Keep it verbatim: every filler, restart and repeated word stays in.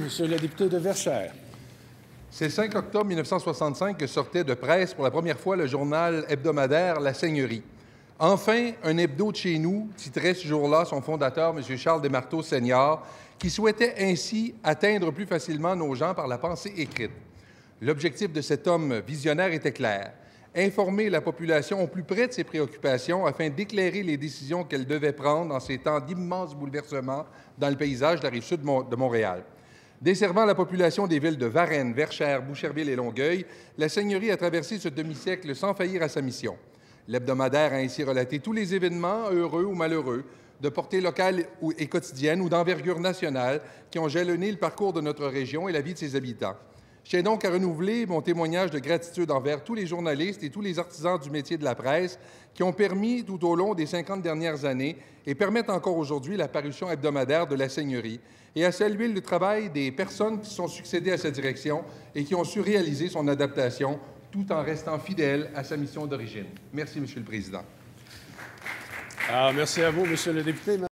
Monsieur le député de Verchères. C'est le cinq octobre mille neuf cent soixante-cinq que sortait de presse pour la première fois le journal hebdomadaire La Seigneurie. Enfin, un hebdo de chez nous, titrait ce jour-là son fondateur, M. Charles Desmarteau Senior, qui souhaitait ainsi atteindre plus facilement nos gens par la pensée écrite. L'objectif de cet homme visionnaire était clair: informer la population au plus près de ses préoccupations afin d'éclairer les décisions qu'elle devait prendre en ces temps d'immenses bouleversements dans le paysage de la rive sud de Montréal. Desservant la population des villes de Varennes, Verchères, Boucherville et Longueuil, la Seigneurie a traversé ce demi-siècle sans faillir à sa mission. L'hebdomadaire a ainsi relaté tous les événements, heureux ou malheureux, de portée locale et quotidienne ou d'envergure nationale qui ont jalonné le parcours de notre région et la vie de ses habitants. Je tiens donc à renouveler mon témoignage de gratitude envers tous les journalistes et tous les artisans du métier de la presse qui ont permis tout au long des cinquante dernières années et permettent encore aujourd'hui la parution hebdomadaire de la Seigneurie, et à saluer le travail des personnes qui se sont succédées à cette direction et qui ont su réaliser son adaptation tout en restant fidèles à sa mission d'origine. Merci, Monsieur le Président. Alors, merci à vous, Monsieur le député.